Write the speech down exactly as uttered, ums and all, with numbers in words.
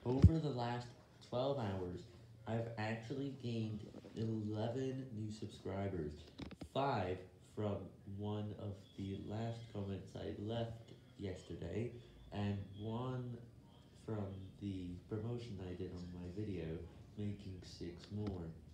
Over the last twelve hours, I've actually gained eleven new subscribers, five from one of the last comments I left yesterday, and one from the promotion I did on my video, making six more.